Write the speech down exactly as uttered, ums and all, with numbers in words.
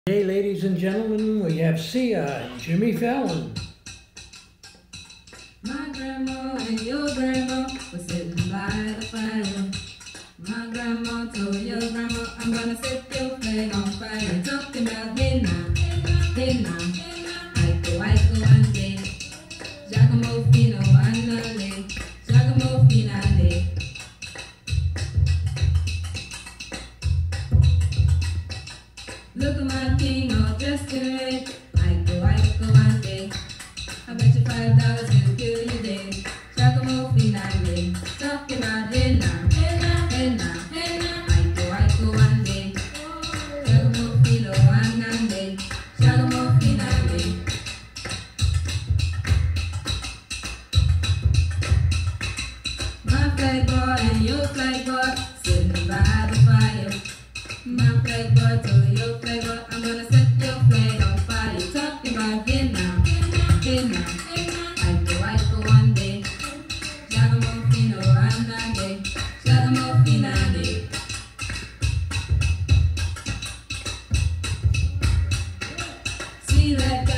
Hey, ladies and gentlemen, we have Sia and Jimmy Fallon. My grandma and your grandma were sitting by the fire. My grandma told your grandma, I'm gonna set your flag on fire. Talking about hey now, hey now, aiko aiko ande, Giacomo fino andale, Giacomo finale. Look at my king all dressed in red, aiko aiko ande. I bet you five dollars will kill you dead. Giacomo finale, talking about hey now, hey now, hey now, hey now, aiko aiko ande, Giacomo filo andande, Giacomo finale. My flag boy and your flag boy sitting by the fire. My flag boy told your flag boy, I'm gonna set your flag on fire. Talking about hey now, hey now, aiko aiko ande, Giacomo fino andande, Giacomo finale. See that